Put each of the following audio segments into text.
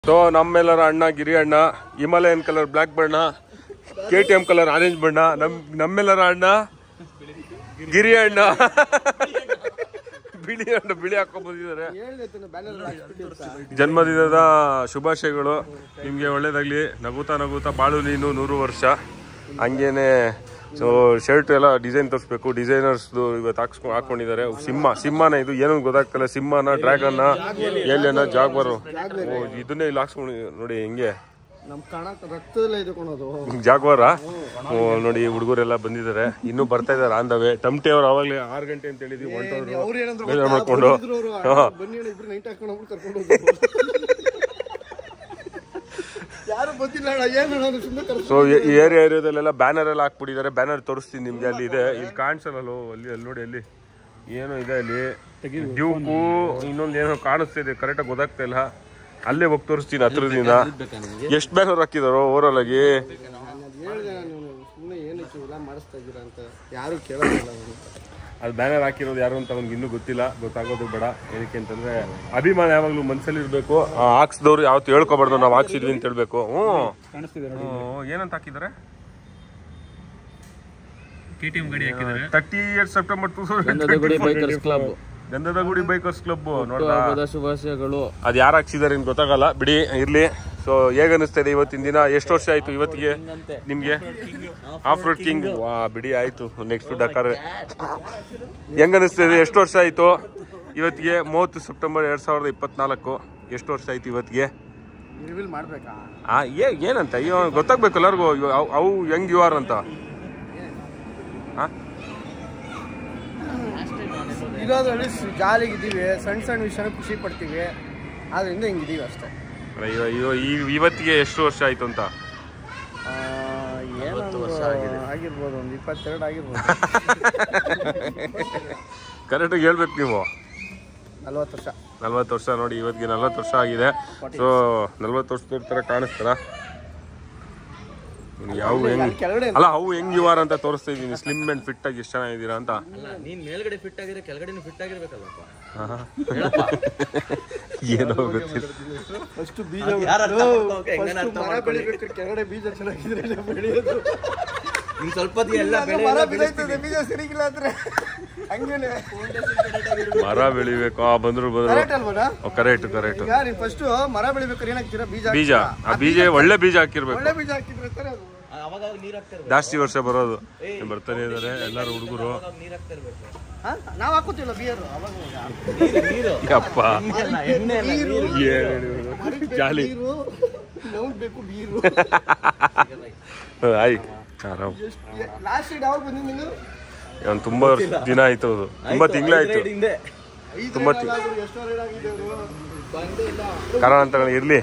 So ನಮ್ಮೆಲ್ಲರ ಅಣ್ಣ ಗಿರಿ ಅಣ್ಣ ಹಿಮಾಲಯನ್ ಕಲರ್ ಬ್ಲಾಕ್ ಬಣ್ಣ, KTM ಕಲರ್ ಆರೆಂಜ್ ಬಣ್ಣ, ನಮ್ಮೆಲ್ಲರ ಅಣ್ಣ ಗಿರಿ ಅಣ್ಣ ಬಿಳಿ ಹಾಕೊಂಡ್ ಬಂದಿದ್ದಾರೆ. ಜನ್ಮದಿನದ ಶುಭಾಶಯಗಳು ನಿಮ್ಗೆ, ಒಳ್ಳೇದಾಗ್ಲಿ, ನಗುತ್ತಾ ನಗುತ್ತಾ ಬಾಳು ನೀನು 100 ವರ್ಷ. ಹಂಗೇನೆ ಸೊ ಶರ್ಟ್ ಎಲ್ಲ ಡಿಸೈನ್ ತೋರಿಸ್ಬೇಕು, ಡಿಸೈನರ್ಸ್ ಇವತ್ತು ಹಾಕೊಂಡಿದ್ದಾರೆ. ಸಿಂಹನ ಇದು ಏನೋ ಗೊತ್ತಾಗ್ತಲ್ಲ, ಸಿಂಹನ, ಡ್ರ್ಯಾಗನ್ನ, ಏಲಿಯನ್ನ, ಜಾಗ್ವಾರು, ಇದನ್ನೇ ಇಲ್ಲಿ ಹಾಕ್ಸ್ಕೊಂಡು ನೋಡಿ ಹೆಂಗೆ ಜಾಗ್ವಾರ. ನೋಡಿ ಹುಡುಗರೆಲ್ಲ ಬಂದಿದ್ದಾರೆ, ಇನ್ನೂ ಬರ್ತಾ ಇದಾರೆ ಆನ್ ದ ವೇ. ಟಮ್ಟೆ ಅವ್ರು ಅವಾಗಲೇ 6 ಗಂಟೆ ಅಂತ ಹೇಳಿದ್ವಿ, ಬೇಜಾರು ಮಾಡ್ಕೊಂಡು ಸೊ ಈ ಏರಿಯಾದಲ್ಲೆಲ್ಲ ಬ್ಯಾನರ್ ಎಲ್ಲ ಹಾಕ್ಬಿಟ್ಟಿದ್ದಾರೆ. ಬ್ಯಾನರ್ ತೋರಿಸ್ತೀನಿ ನಿಮ್ಗೆ, ಅಲ್ಲಿ ಇದೆ, ಇಲ್ಲಿ ಕಾಣಿಸಲ್ಲ, ಅಲ್ಲಿ ನೋಡಿ, ಅಲ್ಲಿ ಏನೋ ಇದೆ, ಅಲ್ಲಿ ಡ್ಯೂಕು ಇನ್ನೊಂದು ಏನೋ ಕಾಣಿಸ್ತಿದೆ, ಕರೆಕ್ಟಾಗಿ ಗೊತ್ತಾಗ್ತಾ ಇಲ್ಲ. ಅಲ್ಲೇ ಹೋಗಿ ತೋರಿಸ್ತೀನಿ ಹತ್ರದಿಂದ. ಎಷ್ಟು ಬ್ಯಾನರ್ ಹಾಕಿದಾರೋ ಓವರಾಲ್ ಆಗಿ. ಅದು ಬ್ಯಾನರ್ ಹಾಕಿರೋದು ಯಾರು ಅಂತ ಅವ್ನಿಗೆ ಇನ್ನೂ ಗೊತ್ತಿಲ್ಲ, ಗೊತ್ತಾಗೋದು ಬೇಡ. ಏನಕ್ಕೆ ಅಂತಂದ್ರೆ ಅಭಿಮಾನ ಯಾವಾಗ್ಲೂ ಮನ್ಸಲ್ಲಿ ಇರ್ಬೇಕು. ಹಾಕ್ಸಿದವ್ರು ಯಾವತ್ತು ಹೇಳ್ಕೊಬಾರ್ದು ನಾವು ಹಾಕ್ಸಿದ್ವಿ ಅಂತ ಹೇಳ್ಬೇಕು. ಏನಂತ ಹಾಕಿದ್ದಾರೆ? KTM ಗಾಡಿ ಹಾಕಿದ್ದಾರೆ. 30 ಸೆಪ್ಟೆಂಬರ್ 2024 ಗಂಧದಗುಡಿ ಬೈಕರ್ಸ್ ಕ್ಲಬ್. ನೋಡ್ದ ಶುಭಾಶಯಗಳು. ಅದು ಯಾರು ಹಾಕ್ಸಿದಾರೆ ಅಂತ ಗೊತ್ತಾಗಲ್ಲ, ಬಿಡಿ, ಇರ್ಲಿ. ಸೊ ಹೇಗ ಅನಿಸ್ತಾ ಇದೆ ಇವತ್ತಿನ ದಿನ? ಎಷ್ಟು ವರ್ಷ ಆಯ್ತು ಇವತ್ತಿಗೆ ನಿಮ್ಗೆ? ಆಫ್ ರೋಡ್ ಕಿಂಗ್, ವಾ ಬಿಡಿ, ಆಯ್ತು. ನೆಕ್ಸ್ಟ್ ಡಕಾರ್ ಹೆಂಗ ಅನಿಸ್ತಾ ಇದೆ? ಎಷ್ಟು ವರ್ಷ ಆಯ್ತು ಇವತ್ತಿಗೆ? 30 ಸೆಪ್ಟೆಂಬರ್ 2024. ಎಷ್ಟು ವರ್ಷ ಆಯ್ತು ಇವತ್ತಿಗೆ? ಏನಂತ ಗೊತ್ತಾಗ್ಬೇಕು ಎಲ್ಲರಿಗೂ, ಅವು ಹೆಂಗ್ ಯು ಆರ್ ಅಂತ. ಇರೋದ್ರಲ್ಲಿ ಜಾಲಿಗಿದ್ದೀವಿ, ಸಣ್ಣ ಸಣ್ಣ ವಿಷಯನ ಖುಷಿ ಪಡ್ತೀವಿ, ಆದ್ರಿಂದ ಹಿಂಗಿದೀವಿ ಅಷ್ಟೇ. ಇವತ್ತಿಗೆ ಎಷ್ಟು ವರ್ಷ ಆಯ್ತು ಅಂತ? ಆಗಿರ್ಬೋದು, ಒಂದು 22 ಆಗಿರ್ಬೋದು. ಕರೆಕ್ಟಾಗಿ ಹೇಳ್ಬೇಕು ನೀವು. 40 ವರ್ಷ. 40 ವರ್ಷ. ನೋಡಿ ಇವತ್ತಿಗೆ 40 ವರ್ಷ ಆಗಿದೆ. ಸೊ 40 ವರ್ಷದ ತರ ಕಾಣಿಸ್ತಾರ. ಯಾವ ಅಲ್ಲ, ಅವು ಹೆಂಗ್ ಇವಾರ ಅಂತ ತೋರಿಸ್ತಾ ಇದೀನಿ. ಸ್ಲಿಮ್ ಅಂಡ್ ಫಿಟ್ ಆಗಿ ಎಷ್ಟು ಚೆನ್ನಾಗಿದ್ದೀರಾ ಅಂತ. ನೀನ್ ಮೇಲ್ಗಡೆ ಫಿಟ್ ಆಗಿದ್ರೆ ಕೆಳಗಡೆ ಫಿಟ್ ಆಗಿರ್ಬೇಕಲ್ಲಪ್ಪ. ಏನೋ ಗೊತ್ತಿಲ್ಲ. ಫಸ್ಟ್ ಬೀಜ ಮರ ಬೆಳಿಬೇಕು, ಕೆಳಗಡೆ ಬೀಜ ಚೆನ್ನಾಗಿದ್ರೆ ಬೆಳೆಯೋದು. ಇನ್ ಸ್ವಲ್ಪ ಬೀಜ ಸರಿಗಿಲ್ಲ ಅಂದ್ರೆ ಹಂಗೇನೆ ಮರ ಬೆಳಿಬೇಕು. ಬಂದ್ರು ಕರೆಕ್ಟ್. ಈಗ ನೀವು ಫಸ್ಟ್ ಮರ ಬೆಳಿಬೇಕಾದ್ರೆ ಏನಾಗ್ತೀರಾ? ಬೀಜ. ಆ ಬೀಜ ಒಳ್ಳೆ ಬೀಜ ಹಾಕಿರ್ಬೇಕು. ಒಳ್ಳೆ ಬೀಜ ಹಾಕಿದ್ರೆ ತಾನೇ ಅದು ಜಾಸ್ತಿ ವರ್ಷ ಬರೋದು. ಬರ್ತಾನೆ ಇದಾರೆ ಎಲ್ಲಾರು ಹುಡುಗರು. ನಾವ್ ಹಾಕೋತಿಲ್ಲ ಬಿಯರ್, ಅಪ್ಪ ಜಾಲಿ ಬೇಕು ಬೀರು. ಆರಾಮ್. ಲಾಸ್ಟ್ ಯಾವಾಗ ಬಂದಿದ್ದು? ತುಂಬಾ ದಿನ ಆಯ್ತು, ಅದು ತುಂಬಾ ತಿಂಗಳಾಯ್ತು. ತುಂಬಾ ಕಾರಣ ಅಂತ ಇರ್ಲಿ.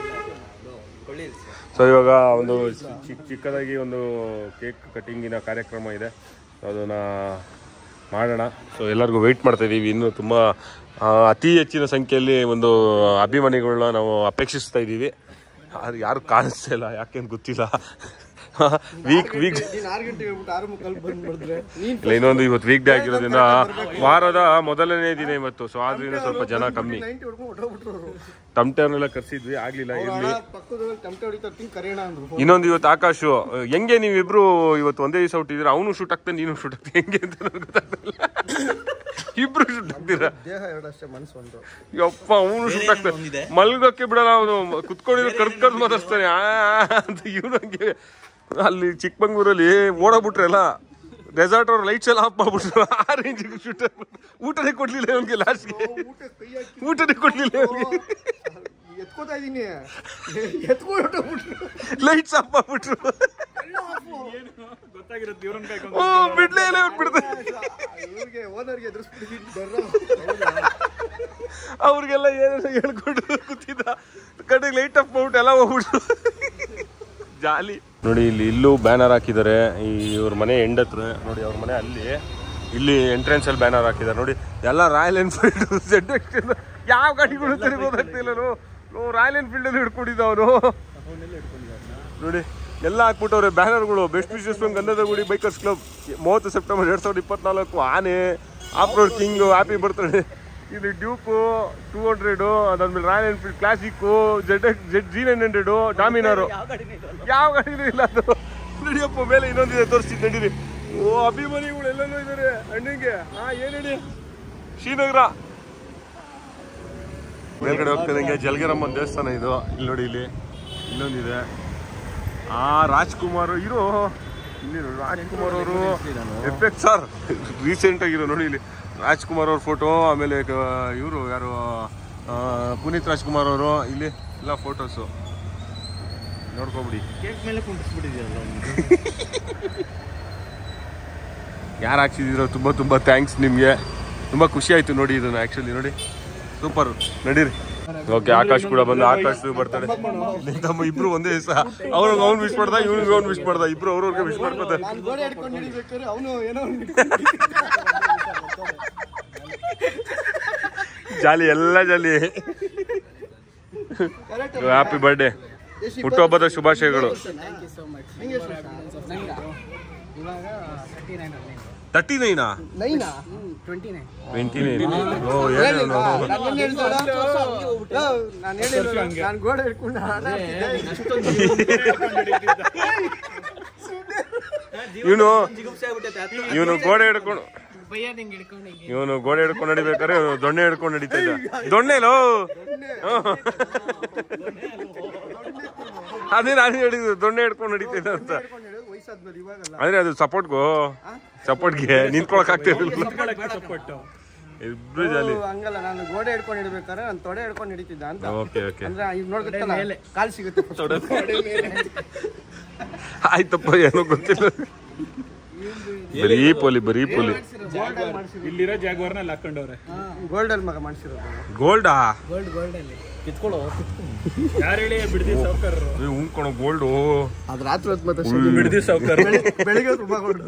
ಸೊ ಇವಾಗ ಒಂದು ಚಿಕ್ಕದಾಗಿ ಒಂದು ಕೇಕ್ ಕಟಿಂಗಿನ ಕಾರ್ಯಕ್ರಮ ಇದೆ, ಅದನ್ನ ಮಾಡೋಣ. ಸೊ ಎಲ್ಲರಿಗೂ ವೆಯ್ಟ್ ಮಾಡ್ತಾ ಇದೀವಿ. ಇನ್ನು ತುಂಬಾ ಅತಿ ಹೆಚ್ಚಿನ ಸಂಖ್ಯೆಯಲ್ಲಿ ಒಂದು ಅಭಿಮಾನಿಗಳನ್ನ ನಾವು ಅಪೇಕ್ಷಿಸ್ತಾ ಇದ್ದೀವಿ. ಯಾರು ಕಾಣಿಸ್ತಾ ಇಲ್ಲ, ಯಾಕೆಂತ ಗೊತ್ತಿಲ್ಲ. ಇನ್ನೊಂದು ಇವತ್ತು ವೀಕ್ ಡೇ ಆಗಿರೋದ್ರಿಂದ ವಾರದ ಮೊದಲನೇ ದಿನ ಇವತ್ತು. ಸೊ ಆದ್ರಿಂದ ಸ್ವಲ್ಪ ಜನ ಕಮ್ಮಿ. ಟಮ್ಟರ್ನೆಲ್ಲ ಕರ್ಸಿದ್ವಿ, ಆಗ್ಲಿಲ್ಲ, ಇರ್ಲಿ. ಇನ್ನೊಂದು ಇವತ್ತು ಆಕಾಶ್, ಹೆಂಗೆ ನೀವಿಬ್ರು ಇವತ್ತು ಒಂದೇ ದಿವಸ ಹುಟ್ಟಿದ್ರೆ, ಅವನು ಶೂಟ್ ಆಗ್ತಾನೆ, ನೀನು ಶೂಟ್ ಆಗ್ತಾನೆ, ಹೆಂಗೆ ಅಂತ ಗೊತ್ತಾಗ್ತಿಲ್ಲ. ಇಬ್ರು ಶೂಟ್ ಆಗ್ತೀರಾ? ಯಪ್ಪ, ಅವನು ಶೂಟ್ ಆಗ್ತಾನೆ, ಮಲ್ಗೋಕೆ ಬಿಡಲ್ಲ ಅವನು. ಕುತ್ಕೊಂಡಿರೋ ಕರ್ದು ಮಾತಾಡ್ತಾನೆ ಅಂತ. ಇವನಂಗೆ ಅಲ್ಲಿ ಚಿಕ್ಕಮಂಗ್ಳೂರಲ್ಲಿ ಓಡಾಬಿಟ್ರಲ್ಲ, ರೆಸಾರ್ಟ್ ಅವ್ರ ಲೈಟ್ಸ್ ಎಲ್ಲ ಆಫ್ ಮಾಡ್ಬಿಟ್ರು. ಆ ರೇಂಜಿಗೆ ಶೂಟ್. ಊಟನೇ ಕೊಡ್ಲಿಲ್ಲ ಅವನಿಗೆ, ಲಾಸ್ಟ್ಗೆ ಊಟನೇ ಕೊಡ್ಲಿಲ್ಲ ಅವನಿಗೆ. ಎತ್ಕೋತಾ ಇದೀನಿ, ಲೈಟ್ಸ್ ಆಫ್ ಮಾಡ್ಬಿಟ್ರು. ಬಿಡ್ಲೇ ಇಲ್ಲ ಅವ್ರಿಗೆಲ್ಲ ಏನೇನೋ ಹೇಳ್ಕೊಂಡು ಕೂತಿದ್ದ, ಕಡೆಗೆ ಲೈಟ್ ಆಫ್ ಮಾಡ್ಬಿಟ್ಟು ಎಲ್ಲ ಹೋಗ್ಬಿಟ್ರು. ಜಾಲಿ. ನೋಡಿ ಇಲ್ಲೂ ಬ್ಯಾನರ್ ಹಾಕಿದ್ದಾರೆ. ಇವ್ರ ಮನೆ ಎಂಡ್ ಹತ್ರ ನೋಡಿ, ಅವ್ರ ಮನೆ ಅಲ್ಲಿ. ಇಲ್ಲಿ ಎಂಟ್ರೆನ್ಸ್ ಅಲ್ಲಿ ಬ್ಯಾನರ್ ಹಾಕಿದ್ದಾರೆ ನೋಡಿ. ಎಲ್ಲ ರಾಯಲ್ ಎನ್ಫೀಲ್ಡ್, ZX ಯಾವ ಗಾಡಿಗಳು ಗೊತ್ತಾಗ್ತಿಲ್ಲ. ರಾಯಲ್ ಎನ್ಫೀಲ್ಡ್ ಅಲ್ಲಿ ಹಿಡ್ಕೊಂಡಿದ್ದ ಅವನು. ನೋಡಿ ಎಲ್ಲ ಹಾಕ್ಬಿಟ್ಟವ್ರೆ ಬ್ಯಾನರ್ಗಳು. Best wishes from Gandhadagudi bikers club, 30 September 2024. ಆನೆ, off road king, happy birthday. ಇದು ಡ್ಯೂಕು 200, ಅದಾದ್ಮೇಲೆ ರಾಯಲ್ ಎನ್ಫೀಲ್ಡ್ ಕ್ಲಾಸಿಕ್ಕು, ZG900, ಡಾಮಿನಾರು. ಯಾವ ಗಾಡಿನೂ ಇಲ್ಲ ಅದು. ನಡಿಯಪ್ಪ ಮೇಲೆ ಇನ್ನೊಂದಿದೆ ತೋರಿಸ್ತೀನಿ ನಡೀರಿ. ಓ ಅಭಿಮಾನಿಗಳು ಎಲ್ಲೆಲ್ಲೋ ಇದ್ದಾರೆ ಅಣ್ಣಂಗೆ. ಏನ್ ಹೇಳಿ ಶ್ರೀನಗರ ಮೇಲ್ಗಡೆ ಹೋಗ್ತಿದ್ದಂಗೆ ಜಲಗಿರಮ್ಮನ ದೇವಸ್ಥಾನ ಇದು. ಇಲ್ಲಿ ನೋಡಿ, ಇಲ್ಲಿ ಇನ್ನೊಂದಿದೆ. ರಾಜ್ಕುಮಾರ್ ಇರೋ ಇಲ್ಲಿ ರಾಜ್ಕುಮಾರ್ ಅವರು ಎಫೆಕ್ಟ್ ಸರ್ ರೀಸೆಂಟ್ ಆಗಿರೋ ನೋಡಿ ಇಲ್ಲಿ ರಾಜ್ಕುಮಾರ್ ಅವ್ರ ಫೋಟೋ. ಆಮೇಲೆ ಇವರು ಯಾರು ಪುನೀತ್ ರಾಜ್ಕುಮಾರ್ ಅವರು ಇಲ್ಲಿ ಎಲ್ಲ ಫೋಟೋಸು ನೋಡ್ಕೊಬಿಡಿ. ಕೇಕ್ ಮೇಲೆ ಕುಂಟಿಸ್ಬಿಟ್ಟಿದ್ಯಲ್ಲ. ಯಾರು ಹಾಕ್ಸಿದಿರೋ ತುಂಬ ತುಂಬ ಥ್ಯಾಂಕ್ಸ್ ನಿಮಗೆ. ತುಂಬ ಖುಷಿ ಆಯಿತು ನೋಡಿ ಇದನ್ನು ಆ್ಯಕ್ಚುಲಿ ನೋಡಿ ಸೂಪರ್. ನಡೀರಿ. ಓಕೆ ಆಕಾಶ್ ಕೂಡ ಬಂದ. ಆಕಾಶ್ ಬರ್ತಾರೆ. ತಮ್ಮ ಇಬ್ರು ಒಂದೇ ದಿವಸ ಅವ್ನು ವಿಶ್ ಮಾಡ್ದ, ಇವ್ನಿಗೆ ಅವ್ನು ವಿಶ್ ಮಾಡ್ದ. ಇಬ್ರು ಅವ್ರವ್ರಿಗೆ ವಿಶ್ ಮಾಡ್ಕೊತಾರೆ. ಜಾಲಿ ಎಲ್ಲ ಜಾಲಿ. ಹ್ಯಾಪಿ ಬರ್ಡೇ, ಹುಟ್ಟುಹಬ್ಬದ ಶುಭಾಶಯಗಳು. 39 ಇವನು ಗೋಡೆ ಹಿಡ್ಕೊಂಡು ನಡಿಬೇಕಾರೆ ದೊಣ್ಣೆ ಹಿಡ್ಕೊಂಡು ನಡೀತಾ ಇದ್ದ. ದೊಣ್ಣೆಲೋ ಅದೇ ನಾನು ಹೇಳಿದ್ದು, ದೊಣ್ಣೆ ಹಿಡ್ಕೊಂಡು ನಡೀತಿದ್ದ ಅಂತ. ಅಂದ್ರೆ ಅದು ಸಪೋರ್ಟ್ಗೆ ನಿಂತ್ಕೊಳಕ್ ಆಗ್ತಿರ್ಲಿಲ್ಲ. ಇಬ್ರು ಜಾಲಿ. ಹಂಗಲ್ಲ, ನಾನು ಗೋಡೆ ಹಿಡ್ಕೊಂಡು ಹಿಡ್ಬೇಕಾದ್ರೆ ನಾನು ತೊಡೆ ಹಿಡ್ಕೊಂಡು ಹಿಡಿತಿದ್ದ ಅಂತ. ಓಕೆ ಓಕೆ ಅಂದ್ರೆ ಈಗ ನೋಡ್ಕೊತ್ತಲ್ಲ ಕಾಲ್ ಸಿಗುತ್ತೆ. ಆಯ್ತಪ್ಪ, ಏನೋ ಗೊತ್ತಿಲ್ಲ. ಬರೀ ಪೋಲಿ ಇಲ್ಲಿರೋ ಜಾಗ್ವಾರ್ನಲ್ಲಿ ಹಾಕೊಂಡವ್ರೆ. ಗೋಲ್ಡಲ್ ಮಗ ಮಾಡಿಸಿರೋದು. ಗೋಲ್ಡಾ? ಗೋಲ್ಡಲ್ಲಿ ಕಿತ್ಕೊಳ್ಳೋ. ಯಾರು ಹೇಳಿ ಬಿಡ್ದಿ ಸಾವ್ಕಾರರು? ಉಂದ್ಕೊಳೋ ಗೋಲ್ಡು. ಅದು ರಾತ್ರಿ ಹೊತ್ತು ಮತ್ತೆ ಬಿಡ್ದಿ ಸಾವ್ಕಾರ. ಬೆಳಿಗ್ಗೆ ತುಂಬಾ ಗೋಲ್ಡ್.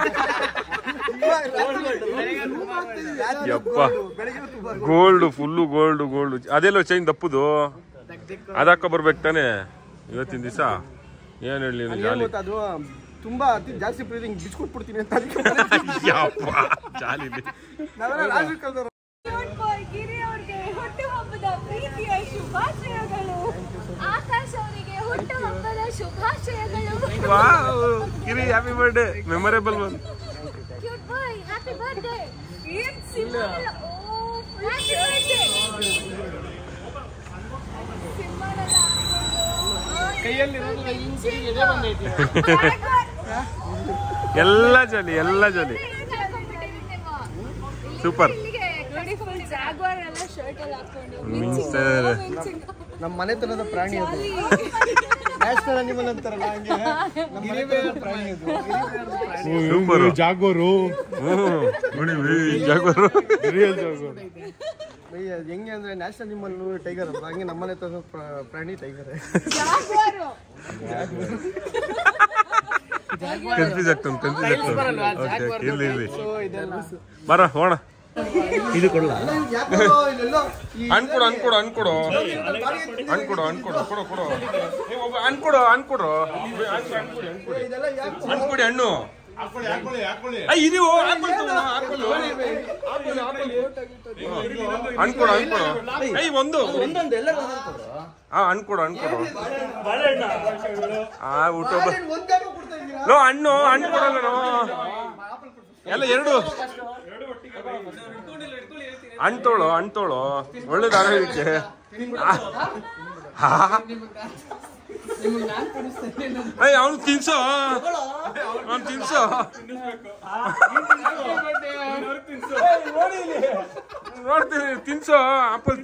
ಯಪ್ಪ ಗೋಲ್ಡ್, ಫುಲ್ಲು ಗೋಲ್ಡ್. ಅದೆಲ್ಲೋ ಚೈನ್ ದಪ್ಪದು ಅದಾಕ ಬರ್ಬೇಕು ತಾನೆ ಇವತ್ತಿನ ದಿವಸ. ಏನ್ ಹೇಳಿ ಜಾಲಿ. ಅದು ತುಂಬಾ ಅತಿ ಜಾಸ್ತಿ ಪ್ರೀತಿ ಬಿಚ್ಕೊಟ್ಬಿಡ್ತೀನಿ ಅಂತ. ಯಪ್ಪ ಜಾಲಿ. ಹುಟ್ಟುಹಬ್ಬದ ಪ್ರೀತಿಯ ಶುಭಾಶಯಗಳು. ಆಕಾಶ್ ಅವರಿಗೆ ಹುಟ್ಟುಹಬ್ಬದ ಶುಭಾಶಯಗಳು. Giri happy birthday, memorable one. Cute boy, happy birthday. ಏನ್ ಸಿಂಬಲ್. ಓ ಹ್ಯಾಪಿ ಬರ್ಡೇ. ಸಿಂಬಲ್ ಅಲ್ಲ ಕೈಯಲ್ಲಿ ಎದೆ ಬಂದೈತಿ. ಎಲ್ಲ ಜಾಲಿ ಸೂಪರ್. ನಮ್ಮ ಮನೆತನದ ಪ್ರಾಣಿ ಅದು. ನ್ಯಾಷನಲ್ ಅನಿಮಲ್ ಅಂತಾರಲ್ಲ ಹಂಗೆ ಪ್ರಾಣಿ ಅದು. ಸೂಪರ್. Jaguar real jaguar. ಹೆಂಗೆ ಅಂದ್ರೆ ನ್ಯಾಷನಲ್ ಅನಿಮಲ್ ಟೈಗರ್ ಅಲ್ಲ, ಹಂಗೆ ನಮ್ಮ ಮನೆತನದ ಪ್ರಾಣಿ ಟೈಗರ್. ಕನ್ಫ್ಯೂಸ್ ಆಗ್ತಾನೆ. ಇಲ್ಲಿ ಬರ ಹೋಣ. ಇದು ಕೊಡಲ್ಲ. ಅನ್ಕೊಡು ಅನ್ಕೊಡಿ ಹಣ್ಣು. ಇದು ಅನ್ಕೊಡು ಒಂದು ಅನ್ಕೊಡು ಊಟ ಹಣ್ಣು ಕೊಡಲ್ಲ ಎಲ್ಲ ಎರಡು ಹಣ್ಣು ಒಳ್ಳೇದು ಆರೋಗ್ಯಕ್ಕೆ. ಅವನು ತಿನ್ಸೋ ನೋಡ್ತೀನಿ ತಿನ್ಸೋ. ಆಪಲ್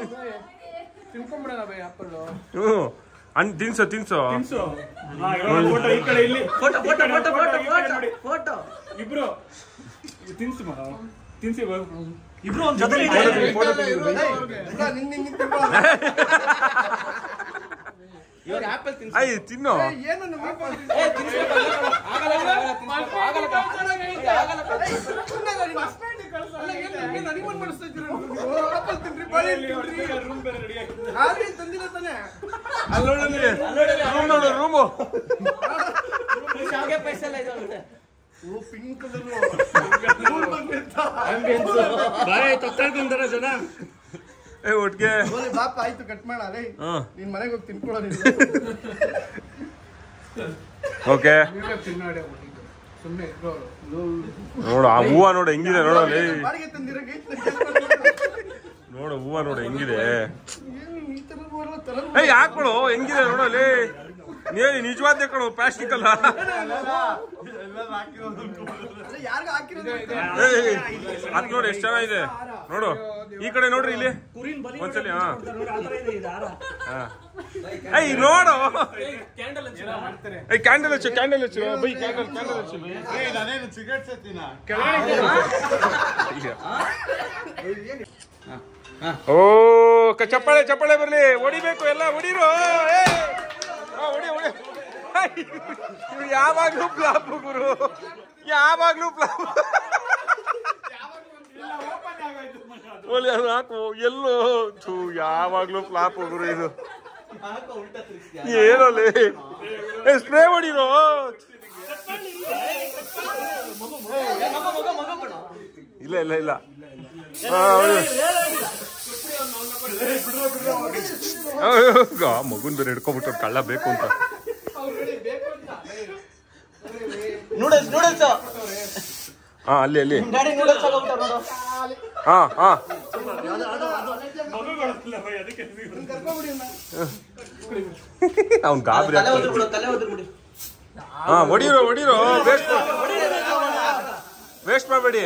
ಹಣ್ಣು ತಿನ್ಸೋ. ಇಬ್ರು ತಿನ್ಸಿ ಇಬ್ರು ಒಂದ್ ತಿನ್ನೋ. ರೂಮು ಪಿಂಕ್ ಕಲರ್ ಬಾಯ್ ತೊಕ್ಕೊಂತಾರ ಜನ ಒಟ್ಟಿಗೆ ಬಾಪ ಆಯ್ತು ಕಟ್ ಮಾಡ ನಿನ್ ಮನೆಗೆ ಹೋಗಿ ತಿನ್ಕೊಳ್ಳೋ ಓಕೆ ಸುಮ್ಮನೆ ನೋಡು ಆ ಹೂವ ನೋಡು ಹೆಂಗಿದೆ ನೋಡಲಿ ಬಾಡಿಗೆ ತಂದಿರೋ ನೋಡು ಹೂವ ನೋಡು ಹೆಂಗಿದೆ ಈ ತರ ತರ ಏಯ್ ಹಾಕೊಳು ಹೆಂಗಿದೆ ನೋಡಲಿ ನೀನು ನಿಜವಾದ ಕಣೋ ಪ್ಲಾಸ್ಟಿಕ್ ಅಲ್ಲ ಯಾರಿಗ ಹಾಕಿರೋದು ಅದ್ ನೋಡಿ ಎಷ್ಟು ಚೆನ್ನಾಗಿದೆ ನೋಡು ಈ ಕಡೆ ನೋಡ್ರಿ ಇಲ್ಲಿ ಒಂದ್ಸಲಿ ಏಯ್ ನೋಡು ಏಯ್ ಕ್ಯಾಂಡಲ್ ಹಚ್ಚು ಬೈ ಕ್ಯಾಂಡಲ್ ಹಚ್ಚು ಓ ಚಪ್ಪಾಳೆ ಬರ್ಲಿ ಹೊಡಿಬೇಕು ಎಲ್ಲ ಹೊಡಿರು ಹೊಡಿ ಯಾವಾಗ್ಲೂ ಫ್ಲಾಪ್ ಗುರು ಯಾವಾಗ್ಲೂ ಫ್ಲಾಪ್ ಹಾಕು ಎಲ್ಲೋ ಯಾವಾಗ್ಲೂ ಫ್ಲಾಪ್ ಗುರು ಇದು ಏನೋಲಿ ಸ್ಪ್ರೇ ಹೊಡಿರೋ ಇಲ್ಲ ಮಗುನ್ ಬೇರೆ ಹಿಡ್ಕೊಂಡ್ಬಿಟ್ಟು ಕಳ್ಳ ಬೇಕು ಅಂತ ಅಲ್ಲಿ ಅವ್ನ್ ಗಾಬರಿ ಹೊಡಿರೋ ವೇಸ್ಟ್ ಮಾಡಬೇಡಿ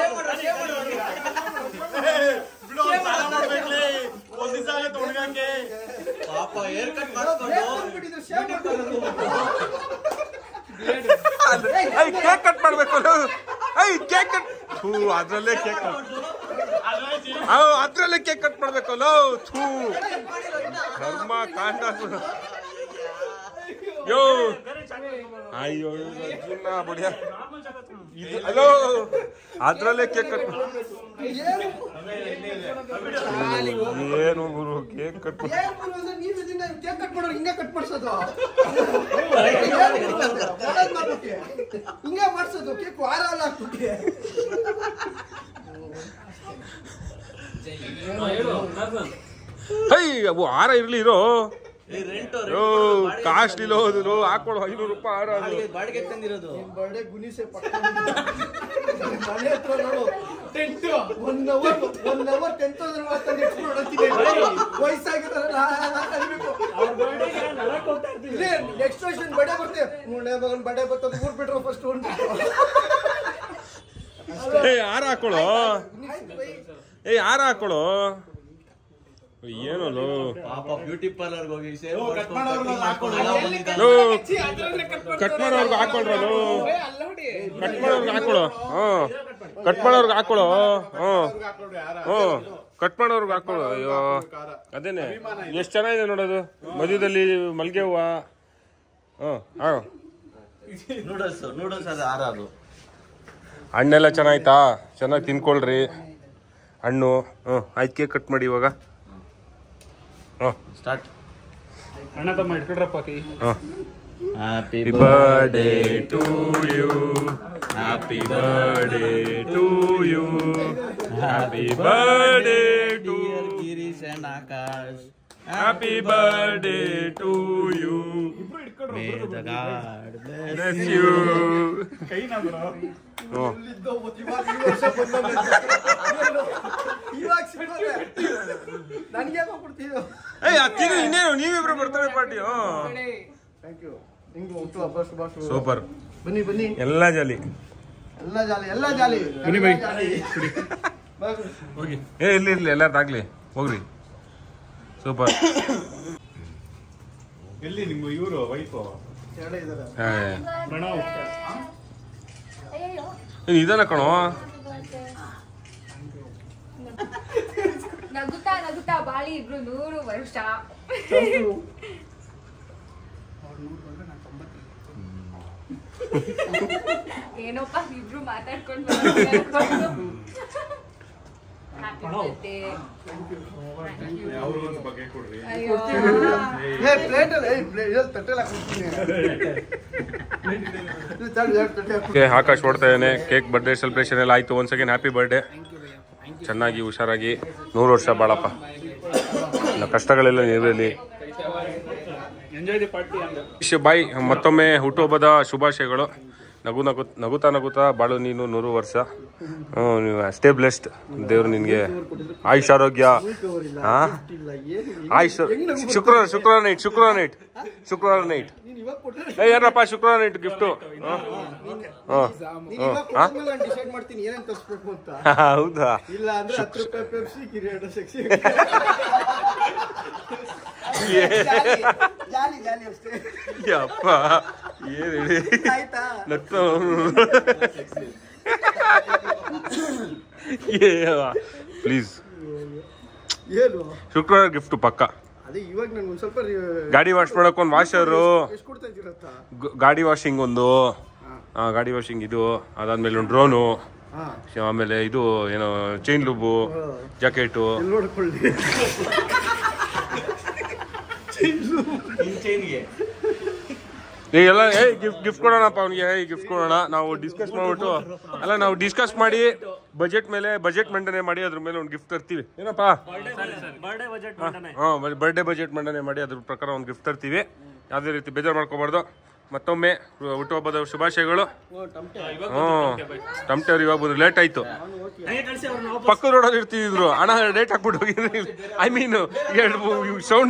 ಕೇಕ್ ಕಟ್ ಮಾಡ್ಬೇಕು ಕೇಕ್ ಕಟ್ ಅದ್ರಲ್ಲೇ ಕೇಕ್ ಕೇಕ್ ಮಾಡ್ಬೇಕಲ್ಲ ಥೂ ಧರ್ಮ ಕಾಂಡ ಯೋ ಅಯ್ಯೋ ಬಡಿಯ ಹಲೋ ಅದ್ರಲ್ಲೇ ಕೇಕ್ ಕಟ್ ಏನು ಗುರು ಕೇಕ್ ಕಟ್ ಕೇಕ್ ಕಟ್ ಮಾಡೋರು ಹಿಂಗೆ ಕಟ್ ಮಾಡ್ಸೋದು ಹಿಂಗೆ ಮಾಡ್ಸೋದು ಕೇಕ್ ವಾರ ಅಲ್ಲ ಆಗ್ತದೆ ಅವು ಹಾರ ಇರ್ಲಿ ಇರೋ ಕಾಸ್ಟ್ಲಿ ಅದು ಹಾಕೊಳ್ಳೋ 500 ರೂಪಾಯಿ ಹಾರ ಬಾಡಿಗೆ ತಂದಿರೋದು ಬರ್ಡೇ ಗುಣಿಸೆ ಮನೆ ಹತ್ರ ನೋಡು ಟೆಂಟ್ 1 ಅವರ್ 10,000 ವಯಸ್ಸಾಗಿದ್ದಾರೆ ನೆಕ್ಸ್ಟ್ ವರ್ಷನ್ ಬಡೆ ಬರ್ತೇವೆ ಮಗನ್ ಬಡೆ ಬರ್ತದೆ ಊರ್ ಬಿಟ್ರು ಫಸ್ಟ್ ಹಾರ ಹಾಕೊಳ್ಳೋ ಹಾರ ಹಾಕೊಳ್ಳೋ ಏನೋ ಪಾಪ ಬ್ಯೂಟಿ ಪಾರ್ಲರ್ ಹೋಗಿ ಕಟ್ ಮಾಡೋರ್ಗು ಹಾಕೊಳ್ರದು ಕಟ್ ಮಾಡೋರ್ಗು ಹಾಕೊಳ್ಳೋ ಕಟ್ ಮಾಡೋರ್ಗು ಹಾಕೊಳ್ಳೋ ಅಯ್ಯೋ ಅದೇನೆ ಎಷ್ಟು ಚೆನ್ನಾಗಿದೆ ನೋಡೋದು ಮಧ್ಯದಲ್ಲಿ ಮಲ್ಗೆ ಹೂವ ನೂಡಲ್ಸ್ ಅದು ಹಾರ ಅದು ಹಣ್ಣೆಲ್ಲ ಚೆನ್ನಾಯ್ತಾ ಚೆನ್ನಾಗಿ ತಿನ್ಕೊಳ್ರಿ ಹಣ್ಣು ಆಯ್ತು ಕೇಕ್ ಕಟ್ ಮಾಡಿ ಇವಾಗ ಸ್ಟಾರ್ಟ್ ಅಣ್ಣ ತಮ್ಮ ಇಟ್ಕೊಡ್ರಪ್ಪ ಕೈ happy birthday to you happy birthday to you happy birthday to Girish and Akash happy birthday to you may the God bless you ಕೈನಾ ಬ್ರೋ ನನಗೆ ಕೊಡ್ತೀವಿ ಇನ್ನೇನು ನೀವಿಬ್ರು ಬರ್ತಾರೆ ಪಾರ್ಟಿ ಥ್ಯಾಂಕ್ ಯು ನಿಮ್ಗೆ ಹುಟ್ಟುಹಬ್ಬ ಶುಭಾಶಯ ಸೂಪರ್ ಬನ್ನಿ ಎಲ್ಲ ಜಾಲಿ ಬನ್ನಿ ಬೈ ಹೋಗಿ ಇರ್ಲಿ ಎಲ್ಲಾರ್ದಾಗ್ಲಿ ಹೋಗ್ರಿ ಸೂಪರ್ ಎಲ್ಲಿ ನಿಮ್ಮ ಇವರು ವೈಫು ಎರಡೇ ಇದಾರೆ ಪ್ರಣವ್ ಇದನ್ನ ಕಣೋ ನಗುತ್ತಾ ಬಾಳಿ ಇಬ್ರು 100 ವರ್ಷ ಏನಪ್ಪ ಇಬ್ರು ಮಾತಾಡ್ಕೊಂಡು ಬಗ್ಗೆ ಕೊಡ್ರಿ ಪ್ಲೇಟ್ ತಟ್ಟೆಲ್ಲ ಓಕೆ, ಆಕಾಶ್ ಓಡ್ತಾ ಇದ್ದಾನೆ. ಕೇಕ್ ಬರ್ಡೇ ಸೆಲೆಬ್ರೇಷನ್ ಎಲ್ಲ ಆಯಿತು. Once again happy birthday. ಚೆನ್ನಾಗಿ ಹುಷಾರಾಗಿ 100 ವರ್ಷ ಬಾಳಪ್ಪ. ಕಷ್ಟಗಳೆಲ್ಲ ಇರಲಿ. ಬಾಯ್, ಮತ್ತೊಮ್ಮೆ ಹುಟ್ಟುಹಬ್ಬದ ಶುಭಾಶಯಗಳು. ನಗುತ್ತಾ ಬಾಳು ನೀನು 100 ವರ್ಷ. ನೀವು ಅಷ್ಟೇ ಬ್ಲೆಸ್ಡ್. ದೇವ್ರು ನಿನಗೆ ಆಯುಷ್ ಆರೋಗ್ಯ. ಆಯುಷ್. ಶುಕ್ರವಾರ ನೈಟ್ ಏನಪ್ಪ ಶುಕ್ರವಾರ ನೈಟ್ ಗಿಫ್ಟು. ಹೌದಾ? ಅಪ್ಪ ಏನ್ ಹೇಳಿ ಪ್ಲೀಸ್. ಶುಕ್ರವಾರ ಗಿಫ್ಟ್ ಪಕ್ಕ. ಗಾಡಿ ವಾಶ್ ಮಾಡಕ್ ಒಂದು ವಾಷರು, ಗಾಡಿ ವಾಷಿಂಗ್ ಒಂದು, ಗಾಡಿ ವಾಷಿಂಗ್ ಇದು, ಅದಾದ್ಮೇಲೆ ಒಂದು ಡ್ರೋನು, ಆಮೇಲೆ ಇದು ಏನೋ ಚೈನ್ ಲೂಬು, ಜಾಕೆಟು. ಎಲ್ಲ ಗಿಫ್ಟ್ ಕೊಡೋಣಪ್ಪ ಅವ್ನಿಗೆ. ಗಿಫ್ಟ್ ಕೊಡೋಣ. ನಾವು ಡಿಸ್ಕಸ್ ಮಾಡ್ಬಿಟ್ಟು ನಾವು ಡಿಸ್ಕಸ್ ಮಾಡಿ ಬಜೆಟ್ ಮಂಡನೆ ಮಾಡಿ ಅದ್ರ ಮೇಲೆ ಒಂದು ಗಿಫ್ಟ್ ತರ್ತೀವಿ. ಏನಪ್ಪಾ? ಬರ್ಡೇ ಬಜೆಟ್ ಮಂಡನೆ ಮಾಡಿ ಅದ್ರ ಪ್ರಕಾರ ಒಂದು ಗಿಫ್ಟ್ ತರ್ತೀವಿ. ಯಾವುದೇ ರೀತಿ ಬೇಜಾರು ಮಾಡ್ಕೋಬಾರ್ದು. ಮತ್ತೊಮ್ಮೆ ಹುಟ್ಟುಹಬ್ಬದ ಶುಭಾಶಯಗಳು. ಟಮ್ಟೇರ್ ಇವಾಗ ಬಂದು ಲೇಟ್ ಆಯ್ತು. ಪಕ್ಕದ ರೋಡಲ್ಲಿ ಇರ್ತಿದ್ರು. ಹಣ ಡೇಟ್ ಹಾಕ್ಬಿಟ್ಟು ಹೋಗಿದ್ರಿ. ಐ ಮೀನ್ ಸೌಂಡ್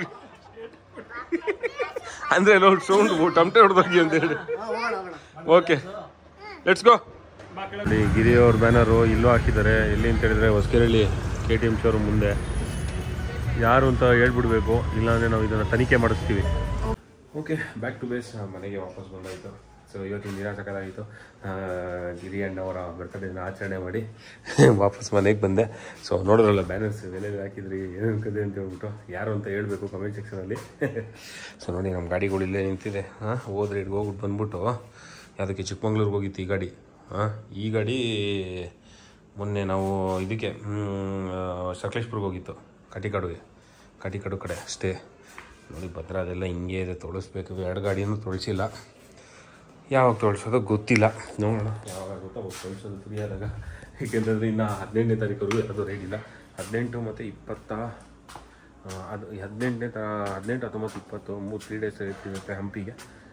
ಅಂದ್ರೆ ಸೌಂಡ್ ಟಮ್ಟೆ ಹೊಡೆದೋಗಿ ಅಂತ ಹೇಳಿ. Okay, let's go. ಗಿರಿ ಅವ್ರ ಬ್ಯಾನರು ಇಲ್ಲೂ ಹಾಕಿದ್ದಾರೆ. ಎಲ್ಲಿ ಅಂತ ಹೇಳಿದ್ರೆ ಹೊಸಕೆರೆಹಳ್ಳಿ KTM ಶೋರೂಮ್ ಮುಂದೆ. ಯಾರು ಅಂತ ಹೇಳ್ಬಿಡ್ಬೇಕು, ಇಲ್ಲಾಂದರೆ ನಾವು ಇದನ್ನು ತನಿಖೆ ಮಾಡಿಸ್ತೀವಿ. Okay, back to base. ಮನೆಗೆ ವಾಪಸ್ ಬಂದಾಯಿತು. ಸೊ ಇವತ್ತಿನ ದಿನ ಸಕಲಾಗಿತ್ತು. ಗಿರಿ ಅಣ್ಣವರ ಬರ್ತ್ಡೇನ ಆಚರಣೆ ಮಾಡಿ ವಾಪಸ್ ಮನೆಗೆ ಬಂದೆ. ಸೊ ನೋಡೋರಲ್ಲ ಬ್ಯಾನರ್ಸ್ ಎಲ್ಲೆಲ್ಲಿ ಹಾಕಿದ್ರಿ, ಏನೇನು ಕದೆ ಅಂತ ಹೇಳ್ಬಿಟ್ಟು ಯಾರು ಅಂತ ಹೇಳಬೇಕು ಕಮೆಂಟ್ ಸೆಕ್ಷನಲ್ಲಿ. ಸೊ ನೋಡಿ, ನಮ್ಮ ಗಾಡಿಗಳು ಇಲ್ಲೇ ನಿಂತಿದೆ. ಹೋದ್ರೆ ಇಟ್ಗೆ ಹೋಗ್ಬಿಟ್ಟು ಬಂದ್ಬಿಟ್ಟು ಯಾವುದಕ್ಕೆ ಚಿಕ್ಕಮಂಗ್ಳೂರಿಗೆ ಹೋಗಿತ್ತು ಈ ಗಾಡಿ. ಈ ಗಾಡಿ ಮೊನ್ನೆ ನಾವು ಇದಕ್ಕೆ ಸಕಲೇಶ್ಪುರ್ಗೆ ಹೋಗಿತ್ತು, ಕಟಿಕಾಡು ಕಡೆ ಅಷ್ಟೇ. ನೋಡಿ ಭದ್ರ ಅದೆಲ್ಲ ಹಿಂಗೆ ಇದೆ. ತೊಳಸ್ಬೇಕು. 2 ಗಾಡಿನೂ ತೊಳಸಿಲ್ಲ. ಯಾವಾಗ ತೊಳಸೋದು ಗೊತ್ತಿಲ್ಲ. ನೋಡೋಣ ಯಾವಾಗ ಆಗುತ್ತೋ ಅವಾಗ ತೊಳಸೋದು ಫ್ರೀ ಆದಾಗ. ಏಕೆಂತಂದರೆ ಇನ್ನು 18ನೇ ತಾರೀಕವರೆಗೂ ಯಾವುದು ರೇಟ್ ಇಲ್ಲ. 18 ಮತ್ತು 20 ಅದು 18, 19, 20, 3 ಡೇಸ್ ರೇಟ್ ಇರುತ್ತೆ ಹಂಪಿಗೆ.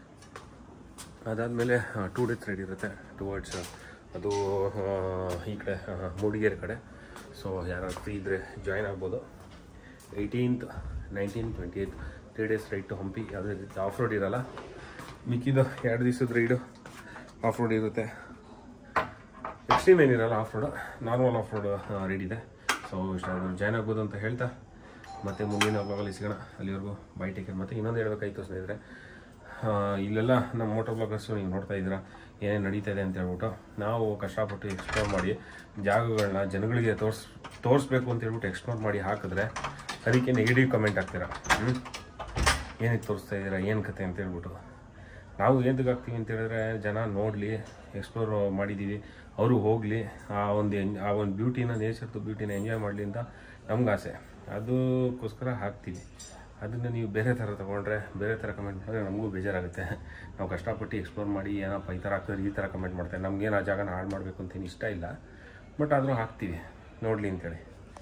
ಅದಾದಮೇಲೆ 2 ಡೇಸ್ ರೇಟ್ ಇರುತ್ತೆ ಟುವರ್ಡ್ಸ್ ಅದು ಈ ಕಡೆ ಮೂಡಿಗೆರೆ ಕಡೆ. ಸೊ ಯಾರು ಫ್ರೀ ಇದ್ದರೆ ಜಾಯ್ನ್ ಆಗ್ಬೋದು. 18th, 19th, 28th 3 days right Hampi. ಯಾವುದೇ ರೀತಿ ಆಫ್ ರೋಡ್ ಇರೋಲ್ಲ. ಮಿಕ್ಕಿದ್ದು 2 ದಿವಸದ ರೈಡು ಆಫ್ ರೋಡ್ ಇರುತ್ತೆ. ಎಕ್ಸ್ಟ್ರೀಮ್ ಏನಿರಲ್ಲ, off road normal off road ride ಇದೆ. ಸೊ ಇಷ್ಟಾದರೂ ಜಾಯ್ನ್ ಆಗ್ಬೋದು ಅಂತ ಹೇಳ್ತಾ ಮತ್ತು ಮುಂದಿನ ಬ್ಲಾಗಲ್ಲಿ ಸಿಗೋಣ. ಅಲ್ಲಿವರೆಗೂ ಬೈ ಟೇಕ್ ಕೇರ್. ಮತ್ತು ಇನ್ನೊಂದು ಹೇಳ್ಬೇಕಾಯ್ತು ಸ್ನೇಹಿತರೆ, ಇಲ್ಲೆಲ್ಲ ನಮ್ಮ ಮೋಟರ್ ಬ್ಲಾಗರ್ಸು ನೀವು ನೋಡ್ತಾ ಇದ್ದೀರಾ ಏನೇನು ನಡೀತಾ ಇದೆ ಅಂತ ಹೇಳ್ಬಿಟ್ಟು. ನಾವು ಕಷ್ಟಪಟ್ಟು ಎಕ್ಸ್ಪ್ಲೋರ್ ಮಾಡಿ ಜಾಗಗಳನ್ನ ಜನಗಳಿಗೆ ತೋರಿಸ್ಬೇಕು ಅಂತ ಹೇಳ್ಬಿಟ್ಟು ಎಕ್ಸ್ಪ್ಲೋರ್ ಮಾಡಿ ಹಾಕಿದ್ರೆ ಅದಕ್ಕೆ ನೆಗೆಟಿವ್ ಕಮೆಂಟ್ ಹಾಕ್ತೀರಾ. ಏನಕ್ಕೆ ತೋರಿಸ್ತಾ ಇದ್ದೀರಾ, ಏನು ಕತೆ ಅಂತ ಹೇಳ್ಬಿಟ್ಟು. ನಾವು ಏನಕ್ಕೆ ಹಾಕ್ತೀವಿ ಅಂತ ಹೇಳಿದ್ರೆ ಜನ ನೋಡಲಿ, ಎಕ್ಸ್ಪ್ಲೋರ್ ಮಾಡಿದ್ದೀವಿ, ಅವರು ಹೋಗಲಿ, ಆ ಒಂದು ಬ್ಯೂಟಿನ, ನೇಚರ್ದು ಬ್ಯೂಟಿನ ಎಂಜಾಯ್ ಮಾಡಲಿ ಅಂತ ನಮ್ಗೆ ಆಸೆ. ಅದಕ್ಕೋಸ್ಕರ ಹಾಕ್ತೀವಿ. ಅದನ್ನು ನೀವು ಬೇರೆ ಥರ ತೊಗೊಂಡ್ರೆ, ಬೇರೆ ಥರ ಕಮೆಂಟ್ ಮಾಡಿದ್ರೆ ನಮಗೂ ಬೇಜಾರಾಗುತ್ತೆ. ನಾವು ಕಷ್ಟಪಟ್ಟು ಎಕ್ಸ್ಪ್ಲೋರ್ ಮಾಡಿ ಏನಪ್ಪ ಈ ಥರ ಆಗ್ತದೆ, ಈ ಥರ ಕಮೆಂಟ್ ಮಾಡ್ತಾರೆ. ನಮಗೇನು ಆ ಜಾಗನ ಹಾಳು ಮಾಡಬೇಕು ಅಂತೇನು ಇಷ್ಟ ಇಲ್ಲ, ಬಟ್ ಆದರೂ ಹಾಕ್ತೀವಿ ನೋಡಲಿ ಅಂತೇಳಿ.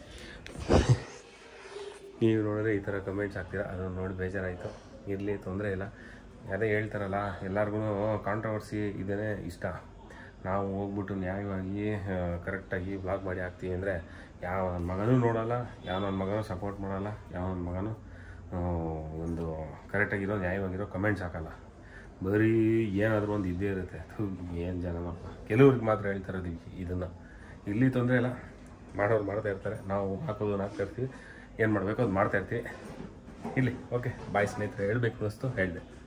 ನೀವು ನೋಡಿದ್ರೆ ಈ ಥರ ಕಮೆಂಟ್ಸ್ ಹಾಕ್ತೀರಾ, ಅದನ್ನು ನೋಡಿ ಬೇಜಾರಾಯಿತು. ಇರಲಿ, ತೊಂದರೆ ಇಲ್ಲ. ಅದೇ ಹೇಳ್ತಾರಲ್ಲ, ಎಲ್ಲರಿಗೂ ಕಾಂಟ್ರವರ್ಸಿ ಇದೇ ಇಷ್ಟ. ನಾವು ಹೋಗ್ಬಿಟ್ಟು ನ್ಯಾಯವಾಗಿ ಕರೆಕ್ಟಾಗಿ ಬ್ಲಾಗ್ ಮಾಡಿ ಹಾಕ್ತೀವಿ ಅಂದರೆ ಯಾವ ನನ್ನ ಮಗನೂ ನೋಡೋಲ್ಲ, ಯಾವ ನನ್ನ ಮಗನೂ ಸಪೋರ್ಟ್ ಮಾಡೋಲ್ಲ, ಯಾವ ನನ್ನ ಮಗನೂ ಒಂದು ಕರೆಕ್ಟಾಗಿರೋ ನ್ಯಾಯವಾಗಿರೋ ಕಮೆಂಟ್ಸ್ ಹಾಕೋಲ್ಲ. ಬರೀ ಏನಾದರೂ ಒಂದು ಇದ್ದೇ ಇರುತ್ತೆ. ಏನು ಜನನಪ್ಪ, ಕೆಲವ್ರಿಗೆ ಮಾತ್ರ ಹೇಳ್ತಾರೆ ಇದನ್ನು. ಇಲ್ಲಿ ತೊಂದರೆ ಇಲ್ಲ, ಮಾಡೋರು ಮಾಡ್ತಾ ಇರ್ತಾರೆ, ನಾವು ಹಾಕೋದನ್ನು ಹಾಕ್ತಾ ಇರ್ತೀವಿ, ಏನು ಮಾಡಬೇಕು ಅದು ಮಾಡ್ತಾ ಇರ್ತೀವಿ. ಇಲ್ಲಿ ಓಕೆ ಬಾಯ್ ಸ್ನೇಹಿತರೆ, ಹೇಳಬೇಕು ಅನ್ನಿಸ್ತು ಹೇಳಿದೆ.